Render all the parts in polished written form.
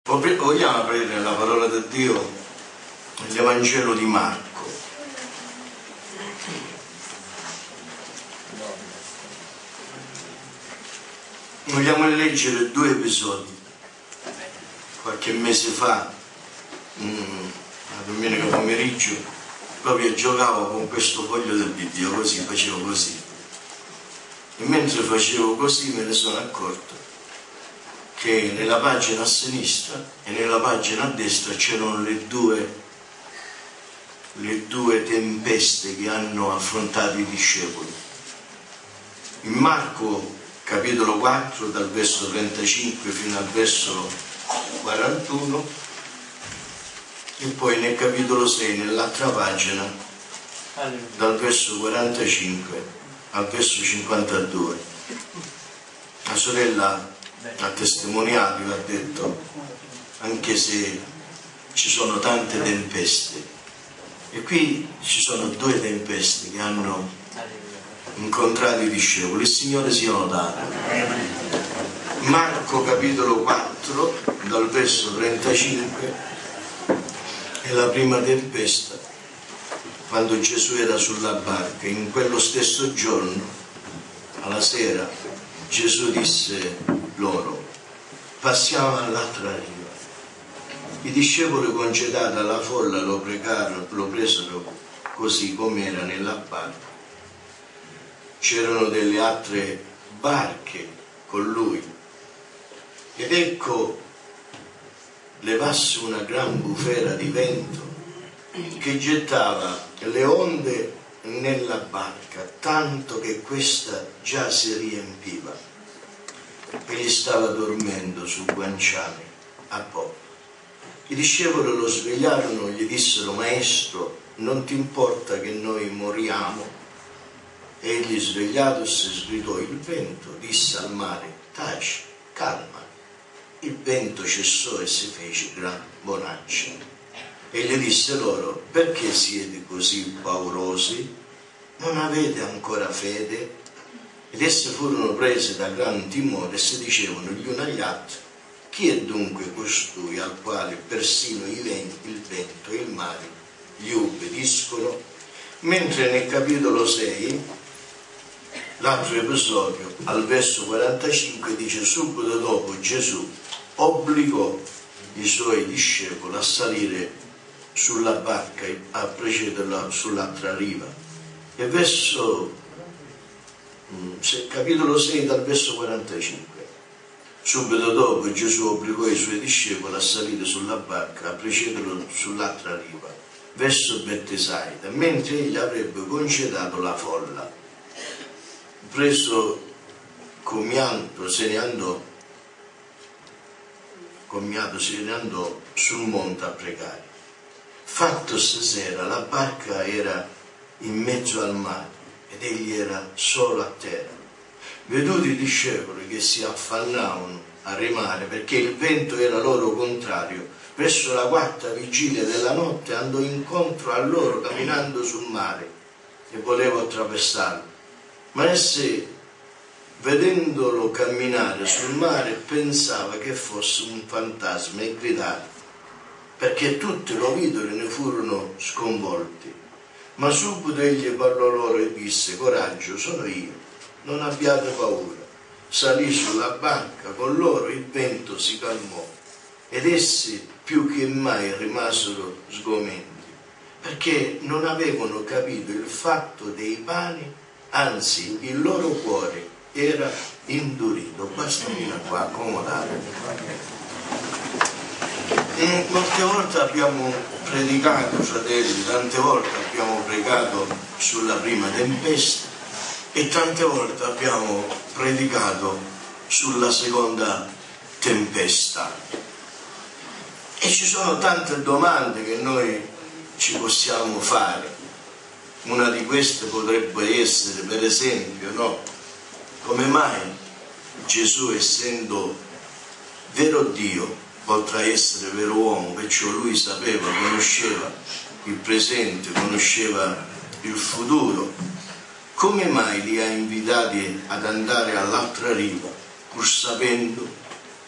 Vogliamo aprire la parola di Dio nell'Evangelo di Marco. Vogliamo leggere due episodi. Qualche mese fa, la domenica pomeriggio, proprio giocavo con questo foglio del Bibbio, così, facevo così. E mentre facevo così me ne sono accorto che nella pagina a sinistra e nella pagina a destra c'erano le due tempeste che hanno affrontato i discepoli. In Marco capitolo 4 dal verso 35 fino al verso 41 e poi nel capitolo 6 nell'altra pagina dal verso 45 al verso 52. La sorella ha testimoniato, ha detto, anche se ci sono tante tempeste, e qui ci sono due tempeste che hanno incontrato i discepoli. Il Signore sia lodato. Marco capitolo 4 dal verso 35 è la prima tempesta, quando Gesù era sulla barca. In quello stesso giorno, alla sera, Gesù disse loro: passiamo all'altra riva. I discepoli, concedata la folla, lo presero così com'era nella barca. C'erano delle altre barche con lui, ed ecco levasse una gran bufera di vento che gettava le onde nella barca, tanto che questa già si riempiva. Egli stava dormendo sul guanciale a poppa. I discepoli lo svegliarono e gli dissero: Maestro, non ti importa che noi moriamo? Egli, svegliatosi, sgridò il vento, disse al mare: taci, calma. Il vento cessò e si fece gran bonaccia. Egli disse loro: perché siete così paurosi? Non avete ancora fede? Ed esse furono prese da gran timore e si dicevano gli uni agli altri: chi è dunque costui al quale persino il vento e il mare gli ubbidiscono? Mentre nel capitolo 6, l'altro episodio, al verso 45, dice: subito dopo Gesù obbligò i suoi discepoli a salire sulla barca e a precederla sull'altra riva. E capitolo 6 dal verso 45. Subito dopo Gesù obbligò i suoi discepoli a salire sulla barca, a precederlo sull'altra riva, verso Bettesaida, mentre egli avrebbe congedato la folla. Preso commiato se ne andò sul monte a pregare. Fattosi sera, la barca era in mezzo al mare ed egli era solo a terra. Veduti i discepoli che si affannavano a remare perché il vento era loro contrario, verso la quarta vigilia della notte andò incontro a loro camminando sul mare e voleva attraversarlo. Ma essi, vedendolo camminare sul mare, pensava che fosse un fantasma e gridava, perché tutti lo videro e ne furono sconvolti. Ma subito egli parlò loro e disse: coraggio, sono io, non abbiate paura. Salì sulla barca con loro, il vento si calmò ed essi più che mai rimasero sgomenti, perché non avevano capito il fatto dei pani, anzi il loro cuore era indurito. Basta fino a qua, accomodate. Molte volte abbiamo predicato, fratelli, tante volte abbiamo pregato sulla prima tempesta e tante volte abbiamo predicato sulla seconda tempesta. E ci sono tante domande che noi ci possiamo fare. Una di queste potrebbe essere, per esempio, no? Come mai Gesù, essendo vero Dio, oltre a essere vero uomo, perciò lui sapeva, conosceva il presente, conosceva il futuro, come mai li ha invitati ad andare all'altra riva, pur sapendo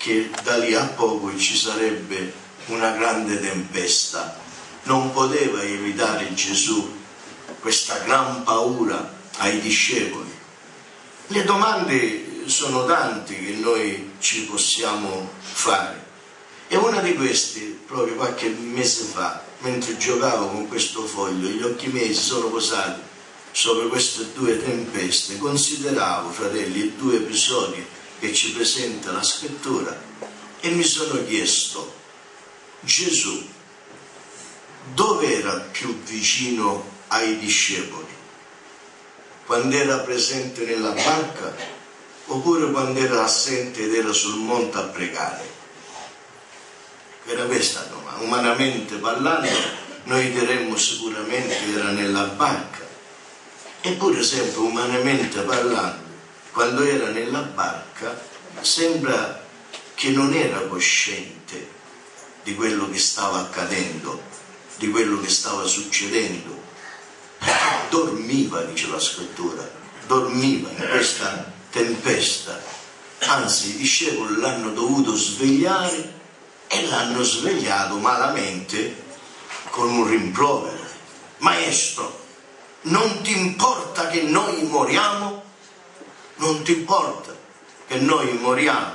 che da lì a poco ci sarebbe una grande tempesta. Non poteva evitare Gesù questa gran paura ai discepoli. Le domande sono tante che noi ci possiamo fare, e una di queste, proprio qualche mese fa, mentre giocavo con questo foglio, gli occhi miei si sono posati sopra queste due tempeste. Consideravo, fratelli, due episodi che ci presenta la scrittura e mi sono chiesto: Gesù dove era più vicino ai discepoli? Quando era presente nella barca oppure quando era assente ed era sul monte a pregare? Era questa domanda. Umanamente parlando noi diremmo sicuramente che era nella barca, eppure sempre umanamente parlando, quando era nella barca sembra che non era cosciente di quello che stava accadendo, di quello che stava succedendo. Dormiva, dice la scrittura, dormiva in questa tempesta. Anzi, i discepoli l'hanno dovuto svegliare e l'hanno svegliato malamente con un rimprovero: Maestro, non ti importa che noi moriamo? Non ti importa che noi moriamo?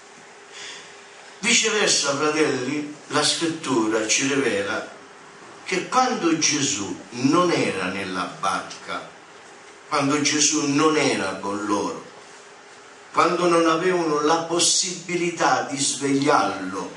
Viceversa, fratelli, la scrittura ci rivela che quando Gesù non era nella barca, quando Gesù non era con loro, quando non avevano la possibilità di svegliarlo,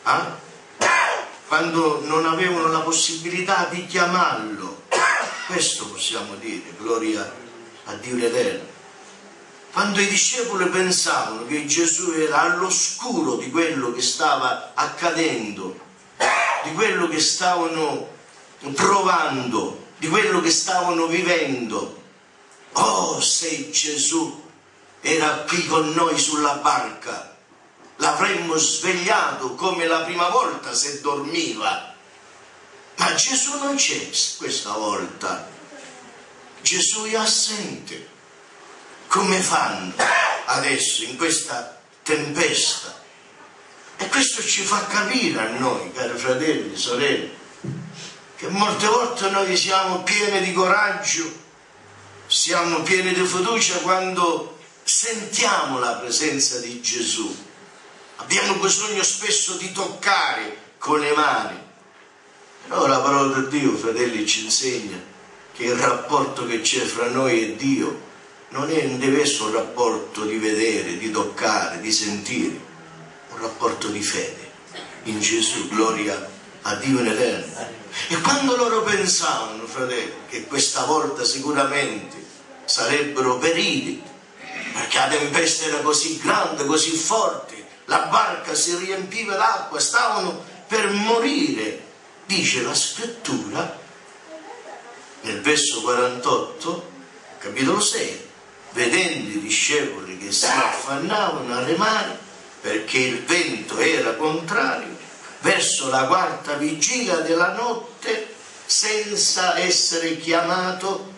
quando non avevano la possibilità di chiamarlo, questo possiamo dire, gloria a Dio l'Eterno. Quando i discepoli pensavano che Gesù era all'oscuro di quello che stava accadendo, di quello che stavano provando, di quello che stavano vivendo: oh, se Gesù era qui con noi sulla barca, l'avremmo svegliato come la prima volta se dormiva. Ma Gesù non c'è questa volta, Gesù è assente. Come fanno adesso in questa tempesta? E questo ci fa capire a noi, cari fratelli e sorelle, che molte volte noi siamo pieni di coraggio, siamo pieni di fiducia quando sentiamo la presenza di Gesù. Abbiamo bisogno spesso di toccare con le mani. Però la parola di Dio, fratelli, ci insegna che il rapporto che c'è fra noi e Dio non deve essere un rapporto di vedere, di toccare, di sentire, un rapporto di fede in Gesù, gloria a Dio in eterno. E quando loro pensavano, fratelli, che questa volta sicuramente sarebbero periti, perché la tempesta era così grande, così forte, la barca si riempiva d'acqua, stavano per morire, dice la scrittura nel verso 48, capitolo 6, vedendo i discepoli che si affannavano a remare perché il vento era contrario, verso la quarta vigilia della notte, senza essere chiamato,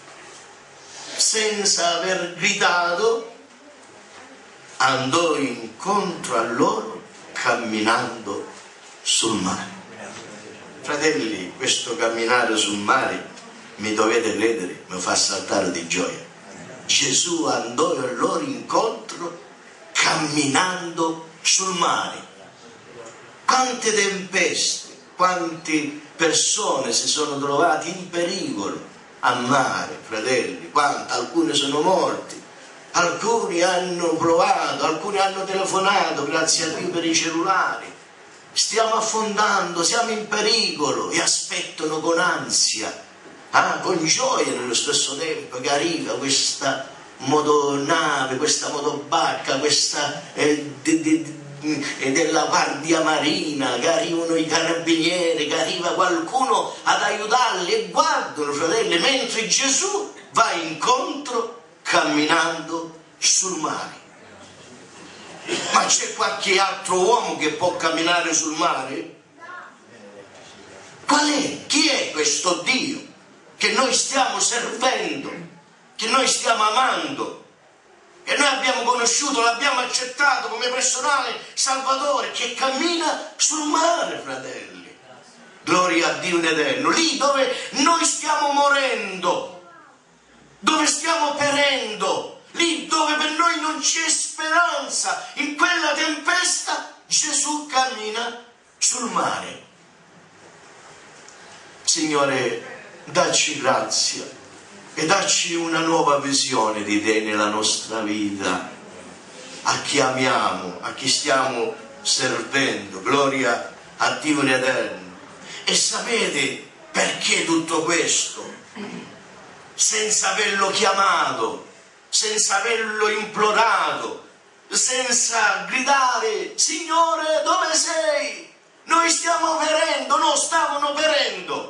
senza aver gridato, andò incontro a loro camminando sul mare. Fratelli, questo camminare sul mare, mi dovete credere, mi fa saltare di gioia. Gesù andò a loro incontro camminando sul mare. Quante tempeste, quante persone si sono trovate in pericolo a mare, fratelli, alcuni sono morti, alcuni hanno provato, alcuni hanno telefonato, grazie a Dio, per i cellulari. Stiamo affondando, siamo in pericolo, e aspettano con ansia, con gioia nello stesso tempo, che arriva questa motonave, questa motobarca, questa della guardia marina, che arrivano i carabinieri, che arriva qualcuno ad aiutarli, e guardano, fratelli, mentre Gesù va incontro camminando sul mare. Ma c'è qualche altro uomo che può camminare sul mare? Qual è? Chi è questo Dio che noi stiamo servendo, che noi stiamo amando? che noi abbiamo conosciuto, l'abbiamo accettato come personale Salvatore, che cammina sul mare, fratelli. Gloria a Dio in eterno, lì dove noi stiamo morendo, dove stiamo perendo, lì dove per noi non c'è speranza, in quella tempesta Gesù cammina sul mare. Signore, dacci grazia e dacci una nuova visione di Te nella nostra vita, a chi amiamo, a chi stiamo servendo. Gloria a Dio in eterno. E sapete perché tutto questo? Senza averlo chiamato, senza averlo implorato, senza gridare: Signore, dove sei? Noi stiamo perendo, no, stavano perendo.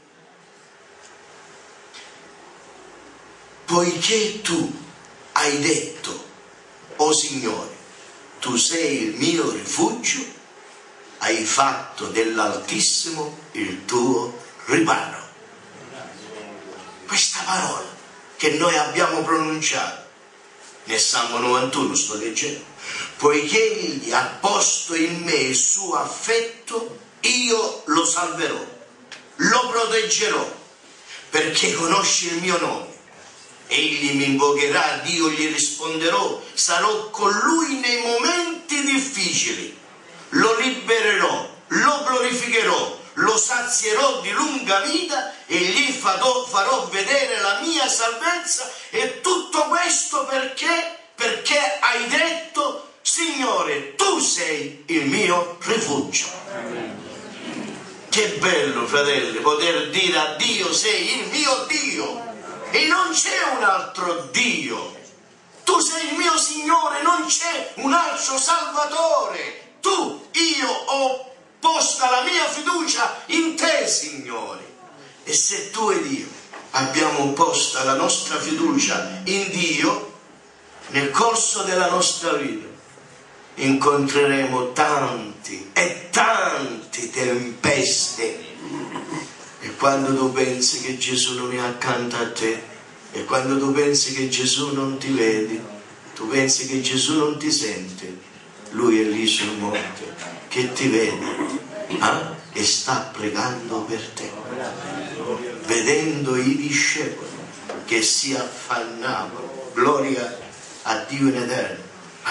Poiché tu hai detto: o Signore, tu sei il mio rifugio, hai fatto dell'Altissimo il tuo riparo. Questa parola che noi abbiamo pronunciato nel Salmo 91, sto leggendo: poiché egli ha posto in me il suo affetto, io lo salverò, lo proteggerò, perché conosce il mio nome. Egli mi invocherà, Dio gli risponderò, sarò con lui nei momenti difficili, lo libererò, lo glorificherò, lo sazierò di lunga vita e gli farò vedere la mia salvezza. E tutto questo perché hai detto: Signore, tu sei il mio rifugio. Che bello, fratelli, poter dire a Dio: sei il mio Dio e non c'è un altro Dio. Tu sei il mio Signore, non c'è un altro Salvatore. Io ho posta la mia fiducia in te, Signore. E se tu ed io abbiamo posta la nostra fiducia in Dio, nel corso della nostra vita incontreremo tanti e tanti tempeste. E quando tu pensi che Gesù non è accanto a te, e quando tu pensi che Gesù non ti vede, tu pensi che Gesù non ti sente, Lui è lì sul monte che ti vede e sta pregando per te, vedendo i discepoli che si affannavano. Gloria a Dio in eterno.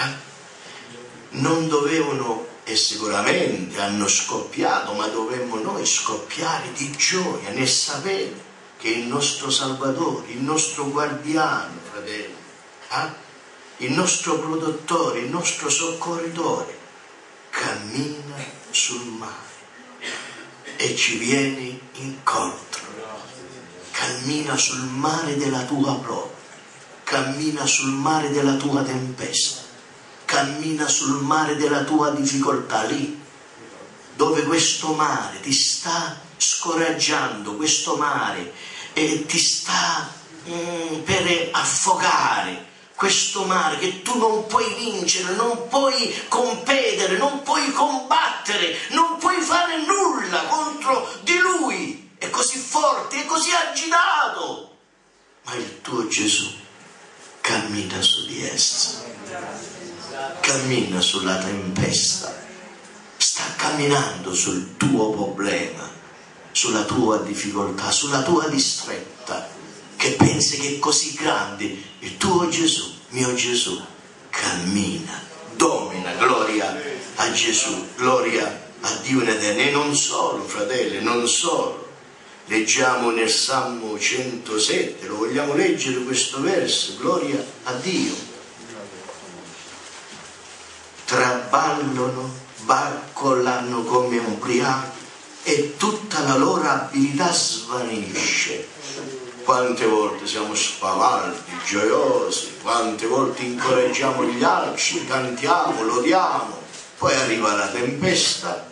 Non dovevano, e sicuramente hanno scoppiato, ma dovremmo noi scoppiare di gioia nel sapere che il nostro Salvatore, il nostro guardiano, fratelli, il nostro protettore, il nostro soccorritore cammina sul mare e ci viene incontro, cammina sul mare della tua prova, cammina sul mare della tua tempesta, cammina sul mare della tua difficoltà, lì dove questo mare ti sta scoraggiando, questo mare ti sta per affogare, questo mare che tu non puoi vincere, non puoi competere, non puoi combattere, non puoi fare nulla contro di lui, è così forte, è così agitato, ma il tuo Gesù cammina su di esso, cammina sulla tempesta, sta camminando sul tuo problema, sulla tua difficoltà, sulla tua distretta, che pensi che è così grande. Il tuo Gesù, mio Gesù, cammina, domina. Gloria a Gesù, gloria a Dio in eterno. E non solo, fratelli, non solo. Leggiamo nel Salmo 107, lo vogliamo leggere questo verso, gloria a Dio. Traballano, barcollano come ubriachi e tutta la loro abilità svanisce. Quante volte siamo spavaldi, gioiosi, quante volte incoraggiamo gli altri, cantiamo, lodiamo, poi arriva la tempesta,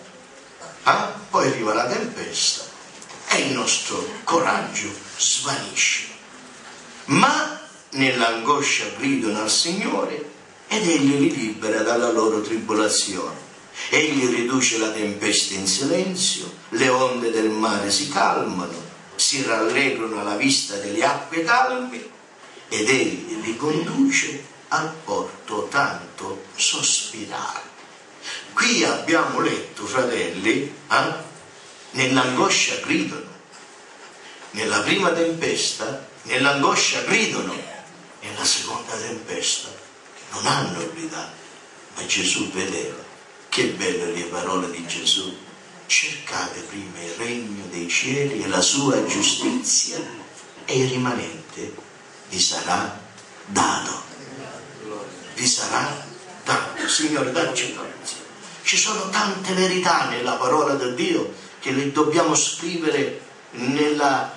e il nostro coraggio svanisce. Ma nell'angoscia gridano al Signore ed Egli li libera dalla loro tribolazione. Egli riduce la tempesta in silenzio, le onde del mare si calmano, si rallegrano alla vista delle acque calme ed Egli li conduce al porto tanto sospirare. Qui abbiamo letto, fratelli, nell'angoscia gridano. Nella prima tempesta, nell'angoscia gridano. Nella seconda tempesta non hanno gridato, ma Gesù vedeva. Che belle le parole di Gesù. Cercate prima il regno dei cieli e la sua giustizia, e il rimanente vi sarà dato. Vi sarà dato. Signore, dacci forza. Ci sono tante verità nella parola di Dio che le dobbiamo scrivere nella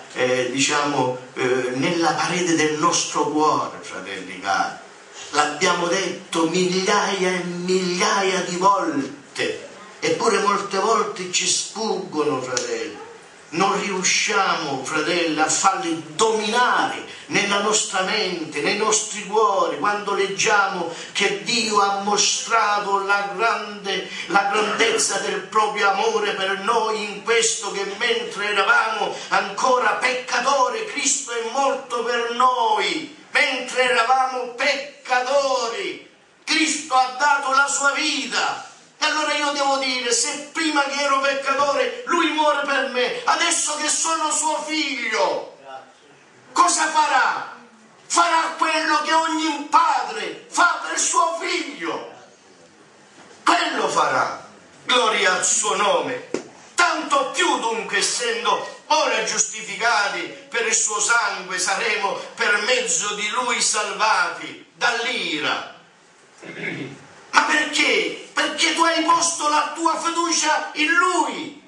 parete del nostro cuore, fratelli cari. L'abbiamo detto migliaia e migliaia di volte, eppure molte volte ci sfuggono, fratelli. Non riusciamo, fratelli, a farli dominare nella nostra mente, nei nostri cuori, quando leggiamo che Dio ha mostrato la grandezza del proprio amore per noi in questo, che mentre eravamo ancora peccatori, Cristo è morto per noi. Mentre eravamo peccatori, Cristo ha dato la sua vita. E allora io devo dire, se prima che ero peccatore Lui muore per me, adesso che sono suo figlio, cosa farà? Farà quello che ogni padre fa per suo figlio. Quello farà. Gloria al suo nome. Tanto più dunque, essendo ora giustificati per il suo sangue, saremo per mezzo di Lui salvati dall'ira. Ma perché? Perché tu hai posto la tua fiducia in Lui,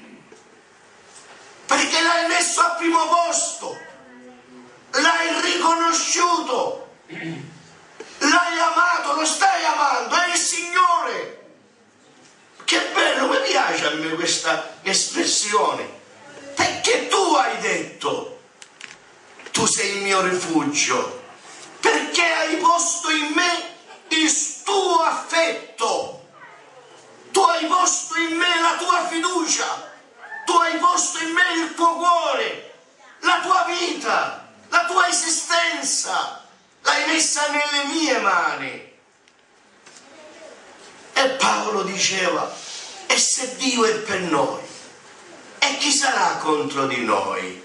perché l'hai messo al primo posto, l'hai riconosciuto, l'hai amato, lo stai amando, è il Signore. Che bello, mi piace a me questa espressione, perché tu hai detto: tu sei il mio rifugio, perché hai posto in me il tuo affetto, tu hai posto in me la tua fiducia, tu hai posto in me il tuo cuore, la tua vita, la tua esistenza, l'hai messa nelle mie mani. E Paolo diceva: e se Dio è per noi, e chi sarà contro di noi?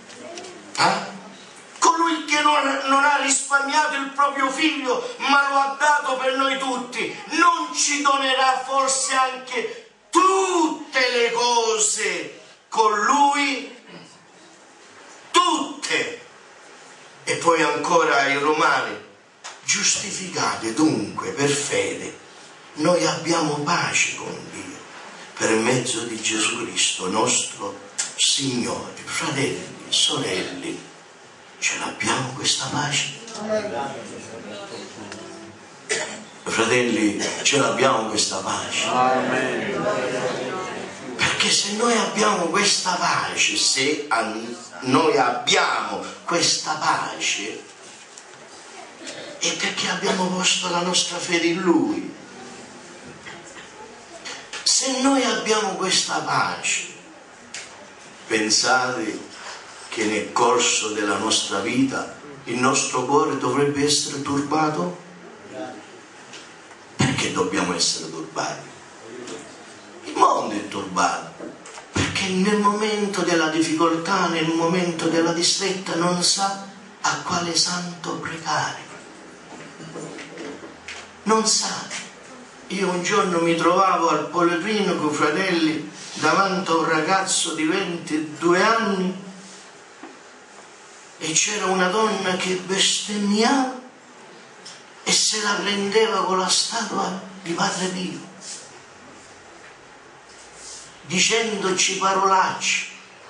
Colui che non ha risparmiato il proprio figlio, ma lo ha dato per noi tutti, non ci donerà forse anche tutte le cose con Lui? Tutte. E poi ancora ai Romani: giustificate dunque per fede, noi abbiamo pace con Dio per mezzo di Gesù Cristo nostro Signore. Fratelli, sorelle, ce l'abbiamo questa pace? Fratelli, ce l'abbiamo questa pace? Perché se noi abbiamo questa pace, è perché abbiamo posto la nostra fede in Lui. Se noi abbiamo questa pace, pensate che nel corso della nostra vita il nostro cuore dovrebbe essere turbato? Perché dobbiamo essere turbati? Il mondo è turbato perché nel momento della difficoltà, nel momento della distretta, non sa a quale santo pregare. Non sa. Io un giorno mi trovavo al Policlinico, fratelli, davanti a un ragazzo di 22 anni, e c'era una donna che bestemmiava e se la prendeva con la statua di Padre Pio, dicendoci parolacce.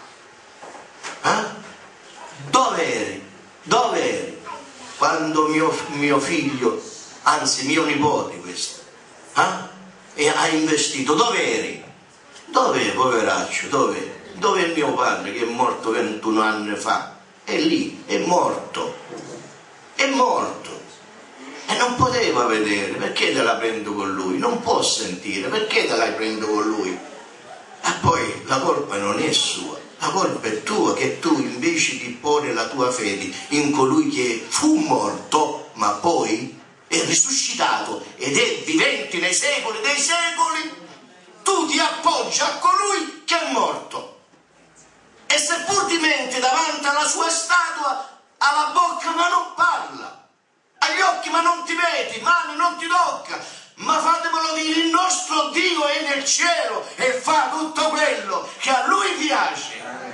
Dove eri? Dove eri? Quando mio figlio, anzi mio nipote questo, e ha investito, dove eri? Dove, poveraccio, dove? Dove è mio padre che è morto 21 anni fa? È lì, è morto, è morto. E non poteva vedere, perché te la prendo con lui? Non può sentire, perché te la prendo con lui? E poi la colpa non è sua, la colpa è tua, che tu invece di porre la tua fede in colui che fu morto, ma poi è risuscitato ed è vivente nei secoli dei secoli, tu ti appoggi a colui che è morto. E seppur ti menti davanti alla sua statua, ha la bocca ma non parla, ha gli occhi ma non ti vedi, mani non ti tocca, ma fatemelo dire, il nostro Dio è nel cielo e fa tutto quello che a Lui piace.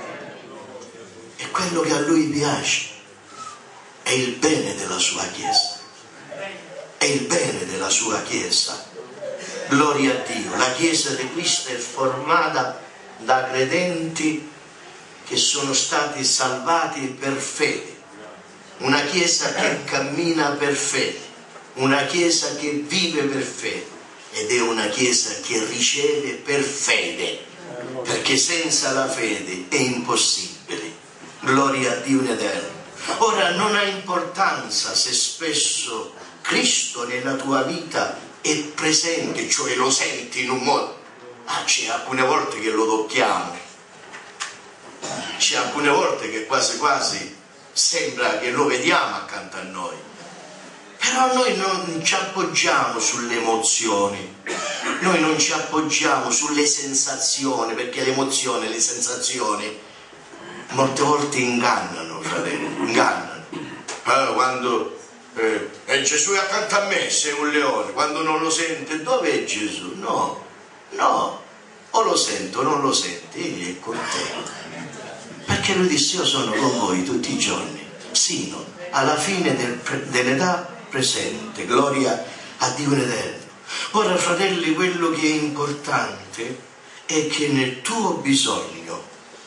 E quello che a Lui piace è il bene della sua Chiesa. È il bene della sua Chiesa. Gloria a Dio. La Chiesa di Cristo è formata da credenti che sono stati salvati per fede. Una Chiesa che cammina per fede. Una Chiesa che vive per fede. Ed è una Chiesa che riceve per fede. Perché senza la fede è impossibile. Gloria a Dio in eterno. Ora non ha importanza se spesso Cristo nella tua vita è presente, cioè lo senti in un modo. C'è alcune volte che lo tocchiamo, c'è alcune volte che quasi quasi sembra che lo vediamo accanto a noi, però noi non ci appoggiamo sulle emozioni, noi non ci appoggiamo sulle sensazioni, perché le emozioni e le sensazioni molte volte ingannano, fratelli, ingannano. Quando Gesù è accanto a me, sei un leone, quando non lo sente, dov'è Gesù? No, o lo sento o non lo senti, egli è con te. Perché lui disse: io sono con voi tutti i giorni, sino alla fine dell'età presente. Gloria a Dio in eterno. Ora, fratelli, quello che è importante è che nel tuo bisogno,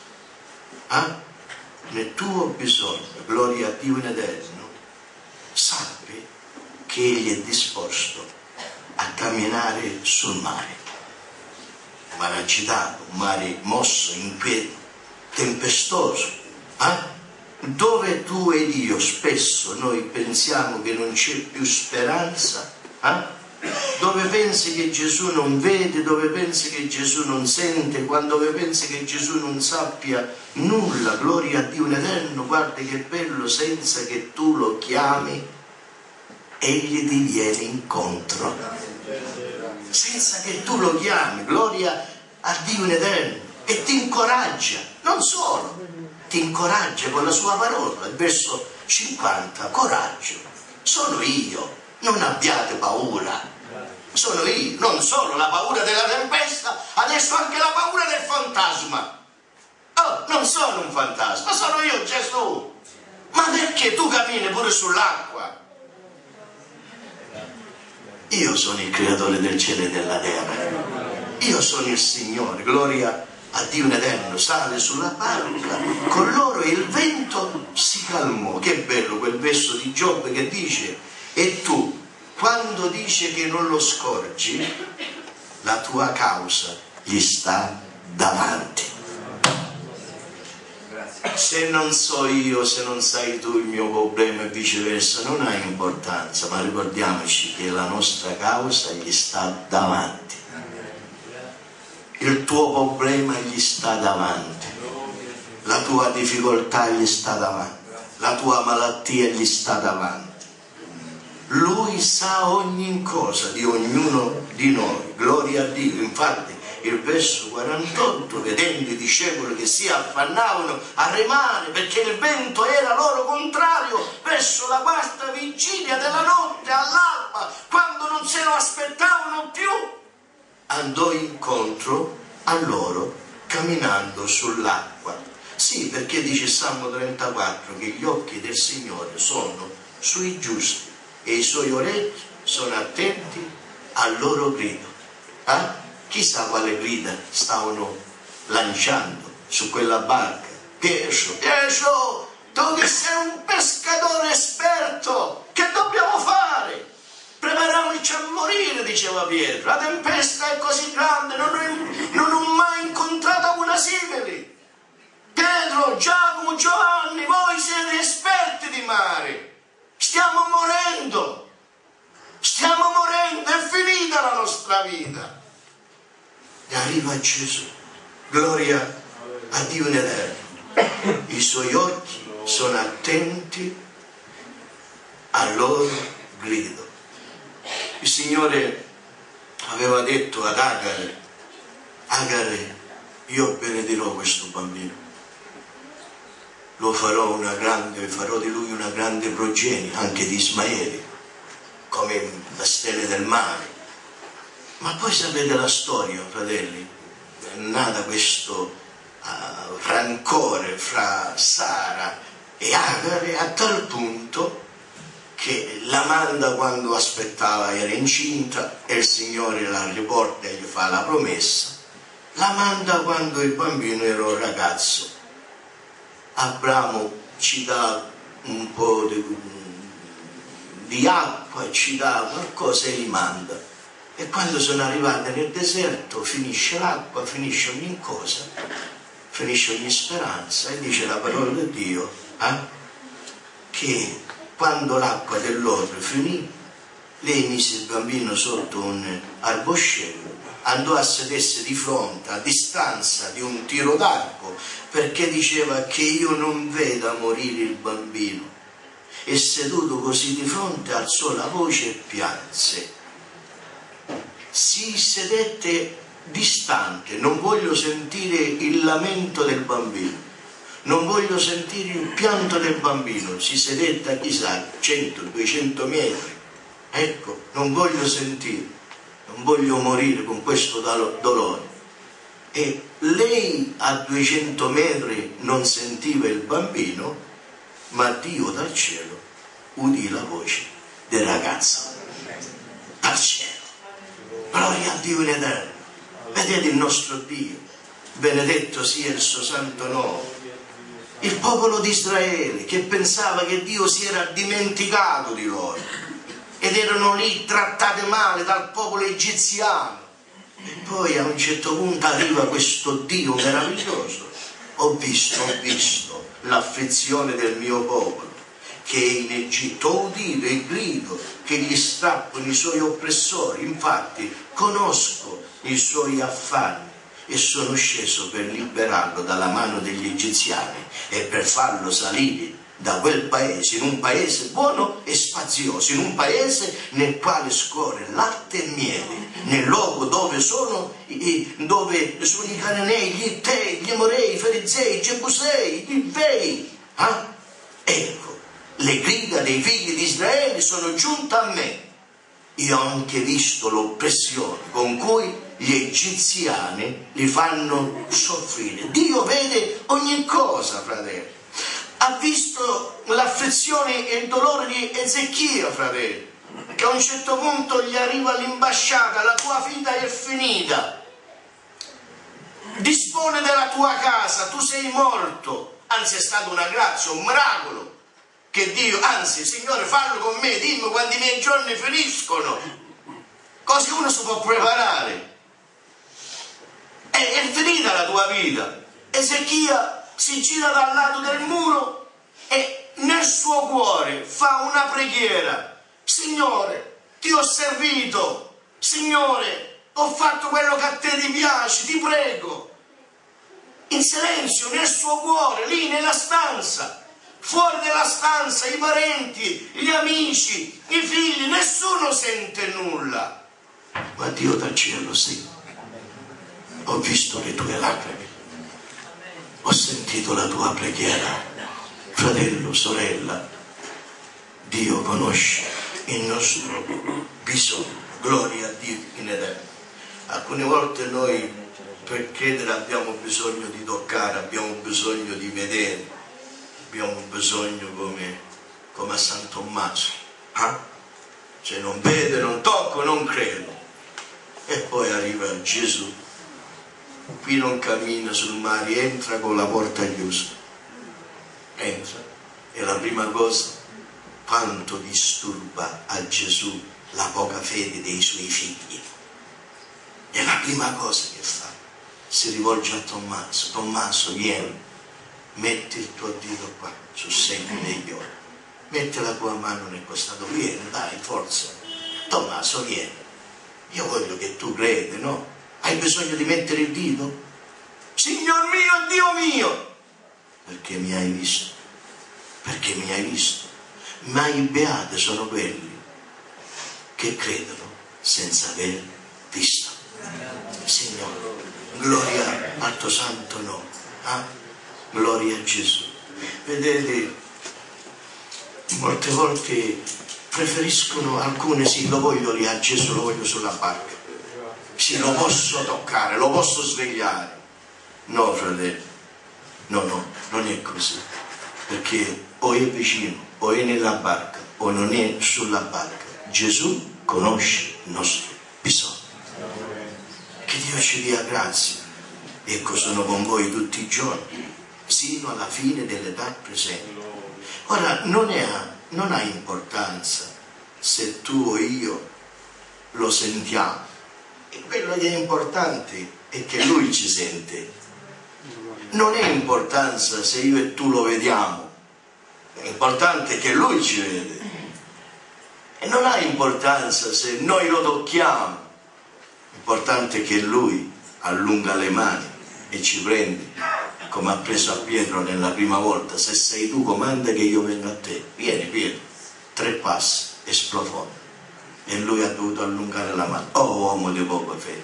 gloria a Dio in eterno, sappi che egli è disposto a camminare sul mare, un mare agitato, un mare mosso, inquieto, tempestoso, dove tu ed io spesso noi pensiamo che non c'è più speranza, dove pensi che Gesù non vede, dove pensi che Gesù non sente, dove pensi che Gesù non sappia nulla. Gloria a Dio in eterno. Guarda che bello, senza che tu lo chiami egli ti viene incontro, senza che tu lo chiami. Gloria a Dio in eterno. E ti incoraggia, non solo, ti incoraggia con la sua parola. Il verso 50, coraggio, sono io, non abbiate paura, sono io. Non solo la paura della tempesta, adesso anche la paura del fantasma. Non sono un fantasma, sono io, Gesù. Ma perché tu cammini pure sull'acqua? Io sono il creatore del cielo e della terra, io sono il Signore. Gloria a Dio in eterno. Sale sulla barca con loro e il vento si calmò. Che bello quel verso di Giobbe che dice: e tu, quando dice che non lo scorgi, la tua causa gli sta davanti. Se non so io, se non sai tu il mio problema e viceversa, non ha importanza, ma ricordiamoci che la nostra causa gli sta davanti. Il tuo problema gli sta davanti, la tua difficoltà gli sta davanti, la tua malattia gli sta davanti. Lui sa ogni cosa di ognuno di noi. Gloria a Dio. Infatti il verso 48, vedendo i discepoli che si affannavano a remare perché il vento era loro contrario, verso la quarta vigilia della notte, all'alba, quando non se lo aspettavano più, andò incontro a loro camminando sull'acqua. Sì, perché dice Salmo 34 che gli occhi del Signore sono sui giusti e i suoi orecchi sono attenti al loro grido. Chissà quale grida stavano lanciando su quella barca. Pietro, tu che sei un pescatore esperto, che dobbiamo fare? Prepariamoci a morire, diceva Pietro. La tempesta è così grande, non ho mai incontrato una simile. Pietro, Giacomo, Giovanni, voi siete esperti di mare. Stiamo morendo, è finita la nostra vita. E arriva Gesù, gloria a Dio in eterno. I suoi occhi sono attenti al loro grido. Il Signore aveva detto ad Agare: Agare, io benedirò questo bambino, farò di lui una grande progenie, anche di Ismaele, come la stelle del mare. Ma poi sapete la storia, fratelli, è nata questo rancore fra Sara e Agare, a tal punto che la manda quando aspettava, era incinta, e il Signore la riporta e gli fa la promessa. La manda quando il bambino era un ragazzo. Abramo ci dà un po' di acqua, ci dà qualcosa e li manda. E quando sono arrivati nel deserto finisce l'acqua, finisce ogni cosa, finisce ogni speranza, e dice la parola di Dio che quando l'acqua dell'orme finì, lei mise il bambino sotto un arboscello, andò a sedersi di fronte, a distanza di un tiro d'arco, perché diceva: che io non veda morire il bambino. E seduto così di fronte alzò la voce e pianse. Si sedette distante: non voglio sentire il lamento del bambino, non voglio sentire il pianto del bambino. Si sedette a chissà 100-200 metri. Ecco, non voglio sentire, non voglio morire con questo dolore. E lei a 200 metri non sentiva il bambino, ma Dio dal cielo udì la voce del ragazzo. Dal cielo. Gloria a Dio in eterno. Vedete il nostro Dio, benedetto sia il suo santo nome. Il popolo di Israele che pensava che Dio si era dimenticato di loro ed erano lì trattate male dal popolo egiziano, e poi a un certo punto arriva questo Dio meraviglioso. Ho visto l'afflizione del mio popolo che è in Egitto, ho udito il grido che gli strappano i suoi oppressori, infatti conosco i suoi affanni e sono sceso per liberarlo dalla mano degli egiziani e per farlo salire da quel paese in un paese buono e spazioso, in un paese nel quale scorre latte e miele, nel luogo dove sono i Cananei, gli Ittei, gli Amorei, i Ferizei, i Gebusei, gli Ivei. Ecco, le grida dei figli di Israele sono giunte a me. Io ho anche visto l'oppressione con cui gli egiziani li fanno soffrire. Dio vede ogni cosa, fratelli. Ha visto l'afflizione e il dolore di Ezechia, fratelli, che a un certo punto gli arriva l'imbasciata: la tua vita è finita, dispone della tua casa, tu sei morto. Anzi, è stata una grazia, un miracolo che Dio, anzi, Signore, fallo con me, dimmi quando i miei giorni finiscono, così uno si può preparare. È finita la tua vita. Ezechia si gira dal lato del muro e nel suo cuore fa una preghiera: Signore, ti ho servito, Signore, ho fatto quello che a te ti piace, ti prego. In silenzio, nel suo cuore, lì nella stanza. Fuori dalla stanza i parenti, gli amici, i figli, nessuno sente nulla. Ma Dio dal cielo sì. Ho visto le tue lacrime, ho sentito la tua preghiera. Fratello, sorella, Dio conosce il nostro bisogno. Gloria a Dio in eterno. Alcune volte noi per credere abbiamo bisogno di toccare, abbiamo bisogno di vedere, abbiamo bisogno come a San Tommaso. Cioè non vedo, non tocco, non credo. E poi arriva Gesù. Qui non cammina sul mare, entra con la porta chiusa. Entra. E la prima cosa, quanto disturba a Gesù la poca fede dei suoi figli. E la prima cosa che fa, si rivolge a Tommaso: Tommaso, vieni, metti il tuo dito qua, sul segno degli occhi. Metti la tua mano nel costato, vieni, dai, forza. Tommaso, vieni. Io voglio che tu credi, no? Hai bisogno di mettere il dito? Signor mio, Dio mio! Perché mi hai visto? Perché mi hai visto? Ma i beati sono quelli che credono senza aver visto. Signore, gloria al tuo santo nome. Gloria a Gesù. Vedete, molte volte preferiscono alcune, sì, lo voglio lì a Gesù, lo voglio sulla barca, sì, lo posso toccare, lo posso svegliare. No, fratello, no, non è così, perché o è vicino, o è nella barca, o non è sulla barca. Gesù conosce il nostro bisogno. Che Dio ci dia grazia. Ecco, sono con voi tutti i giorni, sino alla fine dell'età presente. Ora, non ha importanza se tu o io lo sentiamo. E quello che è importante è che Lui ci sente. Non è importanza se io e tu lo vediamo, è importante che Lui ci vede. E non ha importanza se noi lo tocchiamo, è importante che Lui allunga le mani e ci prende, come ha preso a Pietro nella prima volta. Se sei tu, comanda che io venga a te. Vieni Pietro. 3 passi, esplofona. E lui ha dovuto allungare la mano. Oh uomo di poca fede.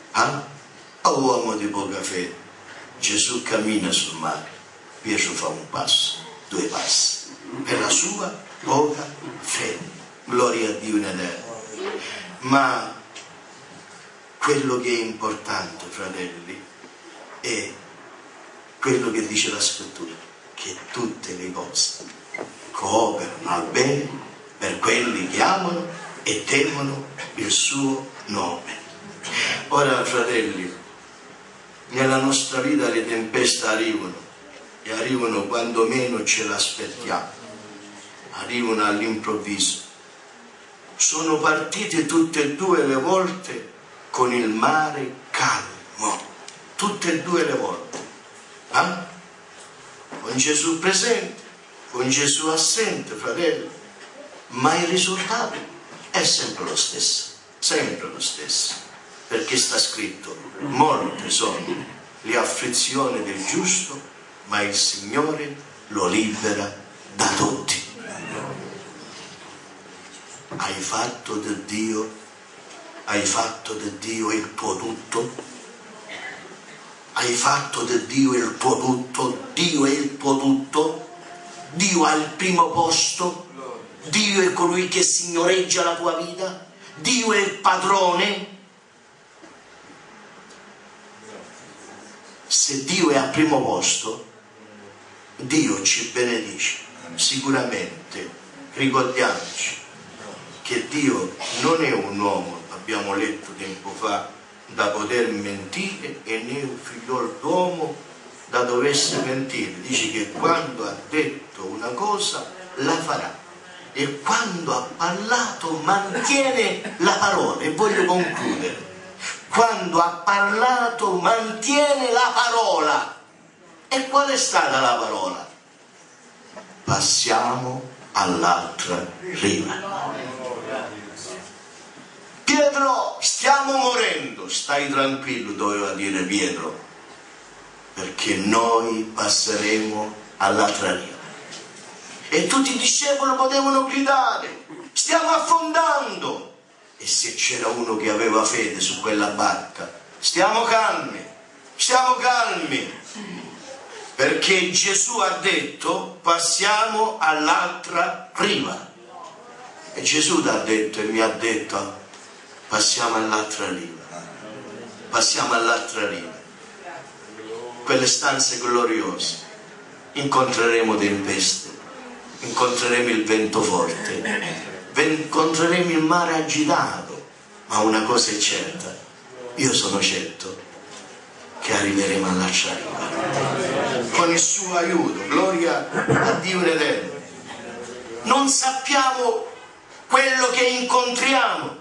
Oh uomo di poca fede. Gesù cammina sul mare. Pietro fa 1 passo, 2 passi. Per la sua poca fede. Gloria a Dio in eterno. Ma quello che è importante, fratelli, è quello che dice la Scrittura, che tutte le cose cooperano al bene per quelli che amano e temono il suo nome. Ora, fratelli, nella nostra vita le tempeste arrivano, e arrivano quando meno ce l'aspettiamo, arrivano all'improvviso. Sono partite tutte e 2 le volte con il mare calmo, tutte e 2 le volte. Con Gesù presente, con Gesù assente, fratello, ma il risultato è sempre lo stesso, perché sta scritto: molte sono le afflizioni del giusto, ma il Signore lo libera da tutti. Hai fatto di Dio il tuo tutto? Hai fatto di Dio il tuo tutto? Dio è il tuo tutto? Dio ha il primo posto? Dio è colui che signoreggia la tua vita? Dio è il padrone? Se Dio è al primo posto, Dio ci benedice. Sicuramente ricordiamoci che Dio non è un uomo, abbiamo letto tempo fa, da poter mentire, e né un figliol d'uomo da doversi mentire. Dice che quando ha detto una cosa la farà, e quando ha parlato mantiene la parola. E voglio concludere: quando ha parlato mantiene la parola. E qual è stata la parola? Passiamo all'altra riva. Pietro, stiamo morendo. Stai tranquillo, doveva dire Pietro, perché noi passeremo all'altra riva. E tutti i discepoli potevano gridare: stiamo affondando. E se c'era uno che aveva fede su quella barca: stiamo calmi, perché Gesù ha detto: passiamo all'altra riva. E Gesù ti ha detto e mi ha detto: passiamo all'altra riva, quelle stanze gloriose. Incontreremo tempeste, incontreremo il vento forte, incontreremo il mare agitato, ma una cosa è certa: io sono certo che arriveremo all'altra riva con il suo aiuto. Gloria a Dio in eterno. Non sappiamo quello che incontriamo.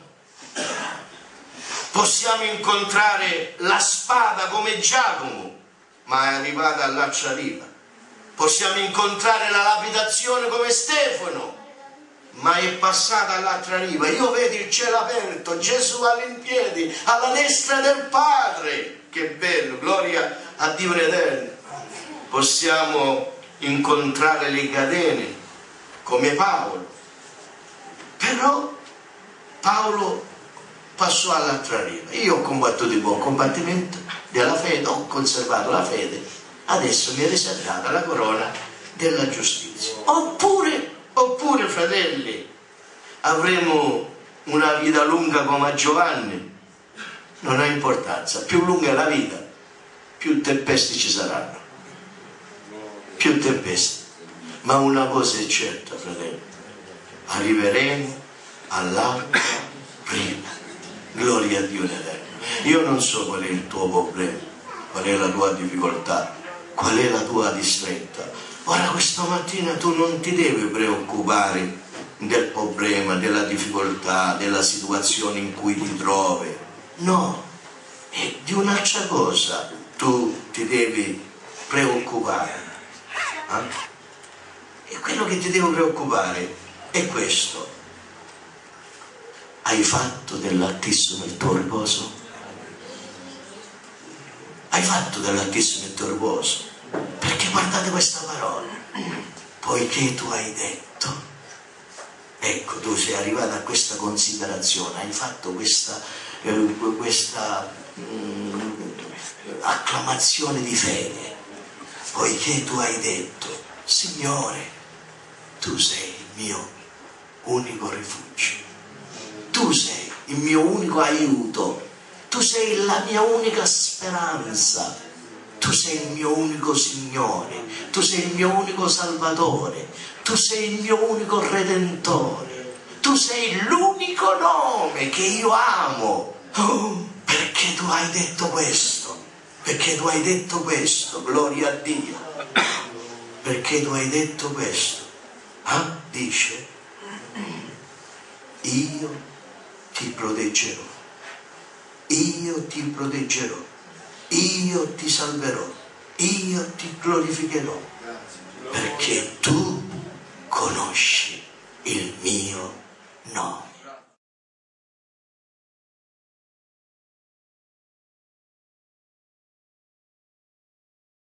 Possiamo incontrare la spada come Giacomo, ma è arrivata all'altra riva. Possiamo incontrare la lapidazione come Stefano, ma è passata all'altra riva. Io vedo il cielo aperto, Gesù all'impiedi, alla destra del Padre. Che bello, gloria a Dio in eterno. Possiamo incontrare le catene come Paolo, però Paolo passò all'altra riva. Io ho combattuto il buon combattimento della fede, ho conservato la fede, adesso mi è riservata la corona della giustizia. Oppure, fratelli, avremo una vita lunga come a Giovanni, non ha importanza, più lunga è la vita, più tempeste ci saranno, più tempeste. Ma una cosa è certa, fratelli, arriveremo all'altra riva. Gloria a Dio in eterno. Io non so qual è il tuo problema, qual è la tua difficoltà, qual è la tua distretta. Ora questa mattina tu non ti devi preoccupare del problema, della difficoltà, della situazione in cui ti trovi. No, è di un'altra cosa tu ti devi preoccupare. E quello che ti devo preoccupare è questo: hai fatto dell'Altissimo il tuo riposo? Hai fatto dell'Altissimo il tuo riposo? Perché guardate questa parola: poiché tu hai detto. Ecco, tu sei arrivato a questa considerazione, hai fatto questa acclamazione di fede, poiché tu hai detto: Signore, tu sei il mio unico rifugio, tu sei il mio unico aiuto, tu sei la mia unica speranza, tu sei il mio unico Signore, tu sei il mio unico Salvatore, tu sei il mio unico Redentore, tu sei l'unico nome che io amo. Oh, perché tu hai detto questo, perché tu hai detto questo, gloria a Dio, perché tu hai detto questo. Dice: io ti proteggerò, io ti proteggerò, io ti salverò, io ti glorificherò, perché tu conosci il mio nome.